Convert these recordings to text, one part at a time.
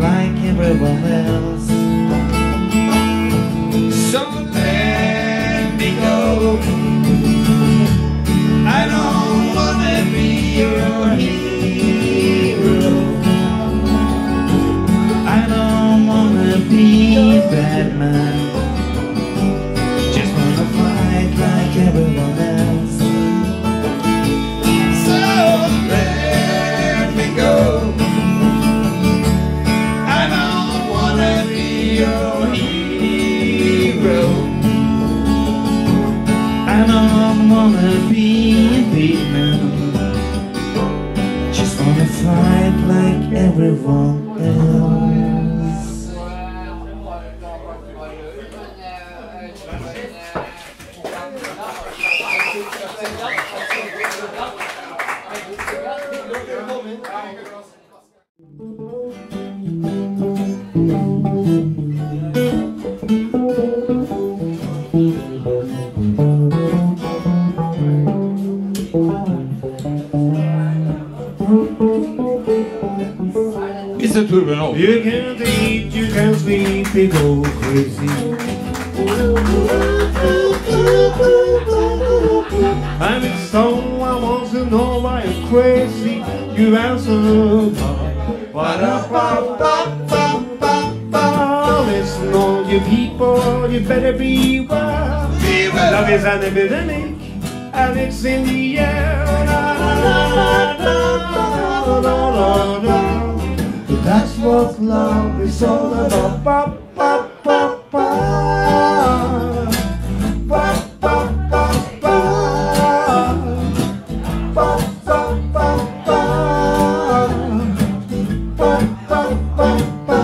like everyone else. So let me go. I don't wanna be your hero. I don't wanna be Batman. Just wanna fight like everyone else. So let me go. I don't wanna be your hero. I don't wanna be Batman. Just wanna fight like everyone else. Mr. Turbanov. You can't eat, you can't sleep, you go crazy. I'm in stone, I want to know why you're crazy. You answer, ba-da-ba-ba-ba-ba-ba. Listen, all you people, you better beware. Love is an epidemic, and it's in the air. That's what love is all about. Ba, ba, ba, ba. Ba, ba, ba, ba. Ba, ba, ba, ba. Ba, ba, ba, ba.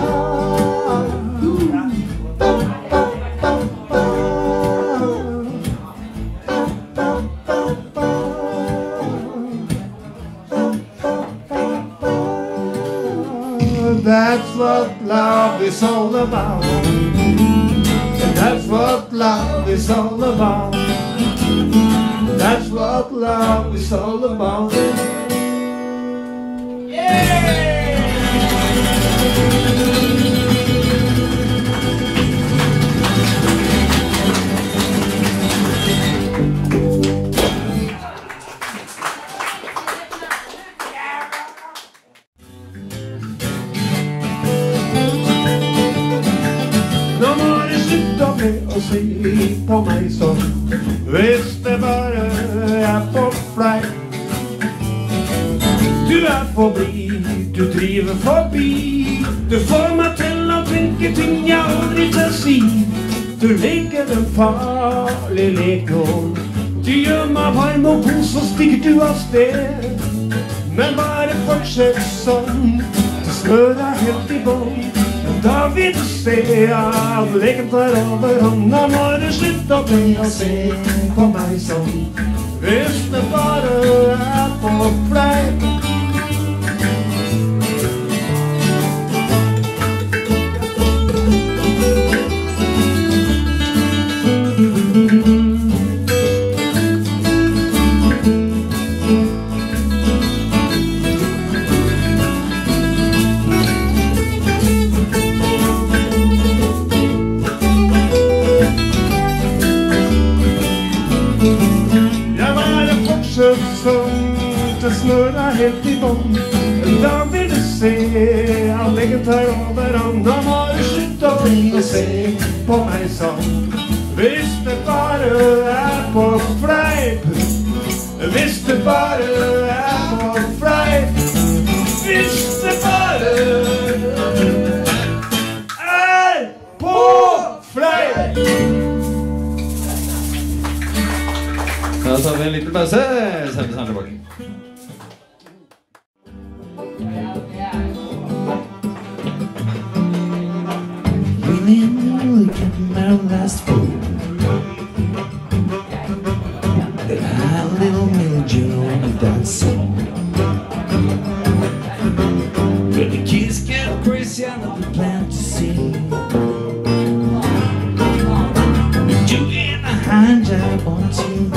That's what love is all about. That's what love is all about. That's what love is all about. Og se på meg sånn. Hvis det bare er på fly. Du er for blid, du driver forbi. Du får meg til å tenke ting jeg aldri tør si. Du leker en farlig lekål. Du gjør meg varm og god, så stikker du av sted. Men bare fortsett sånn, det snør deg helt i bånd. Da vil du se at leken tar overhånd. Nå må du slutte å bli og se på meg sånn. Hvis det bare er på fleip. Det snør deg helt i bånd. Da vil du se at leken tar overhånd. Nå må du slutte å bli og se på meg sånn. Hvis det bare er på fleip. Hvis det bare er på fleip. Hvis det bare er på fleip. Da tar vi en liten pause, så er vi snart tilbake. Look at my last fool. That had a little major on that song. But the kids get crazy and the plan to see. Doing a hand job on TV.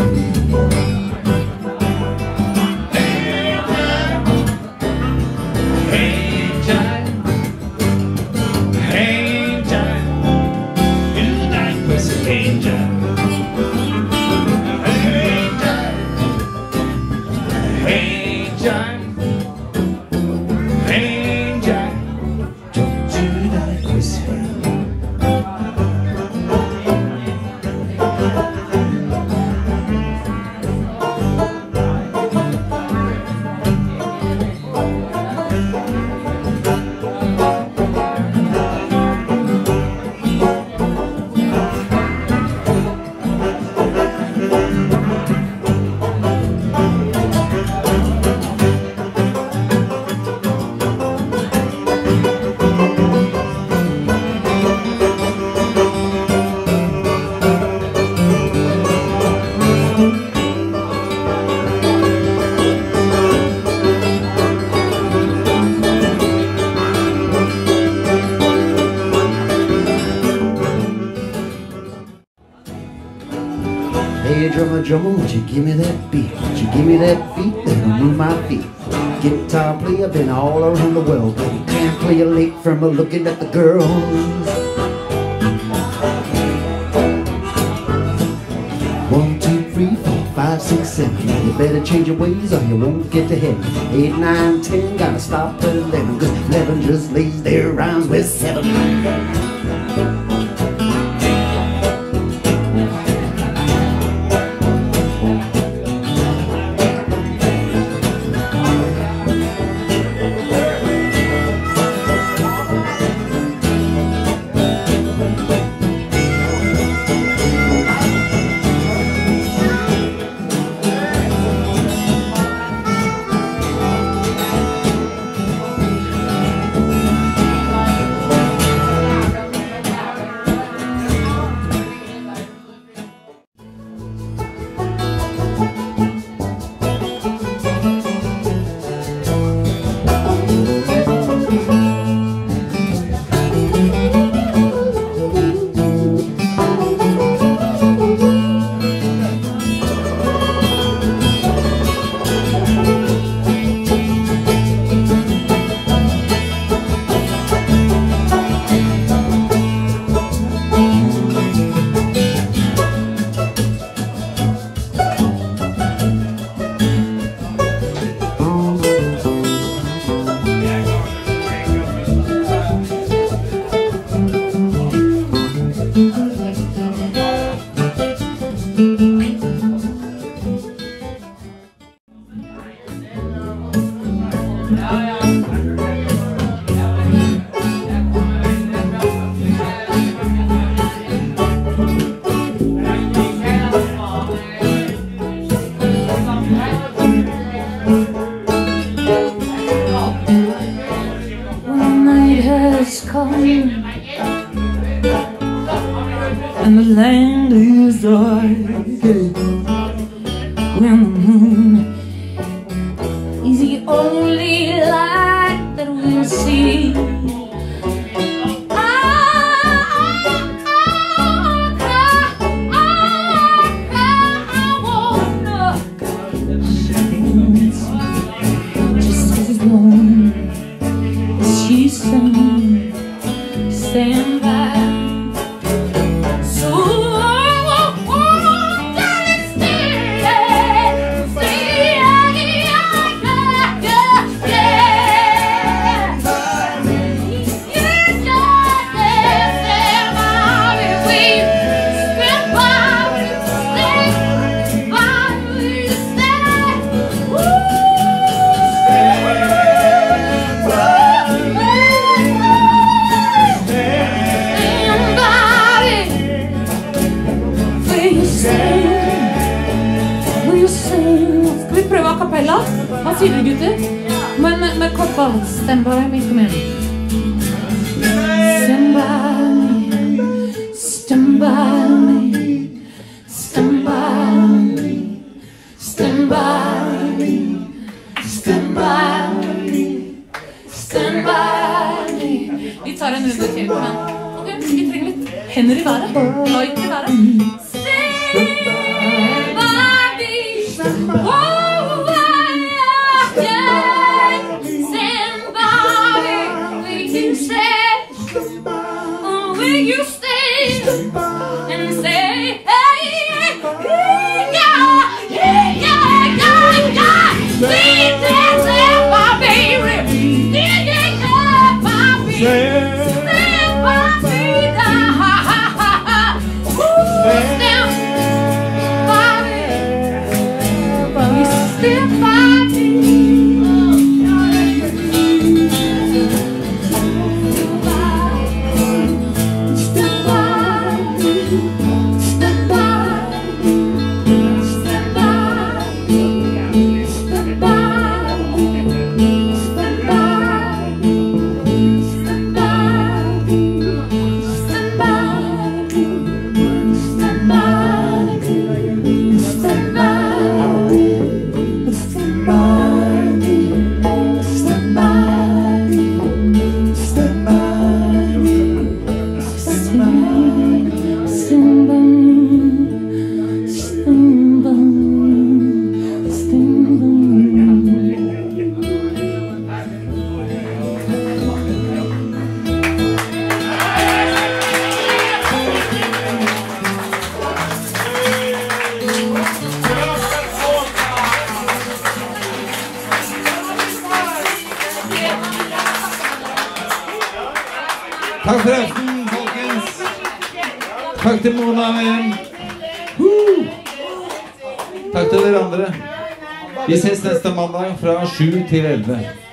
drummer, won't you give me that beat? Won't you give me that beat? Then I'll move my feet. Guitar player, been all around the world, but you can't play a lick from looking at the girls. 1, 2, 3, 4, 5, 6, 7. Now you better change your ways or you won't get to heaven. 8, 9, 10, gotta stop at 11, 'cause 11 just lays there, rhymes with 7. And the land is dark when the moon is the only light that we'll see. Just as long as she's stand by. Skal vi prøve a cappella? Hva sier dere, gutter? Men med kort ball. Stand by me, kom igjen. Stand by me, stand by me, stand by me, stand by me, stand by me, stand by me. Vi tar en runde til, kom igjen. Ok, vi trenger litt hender i været. Light i været. You stay and say, hey, yeah, yeah, yeah, yeah. Sweet dancing, my baby. Yeah, yeah, yeah, my baby. Stand by me, ha ha ha ha. Stand by me. Stand by me. Stand by me. Takk for aften, folkens. Takk til Mona VM. Takk til dere andre. Vi ses neste mandag fra 7 til 11.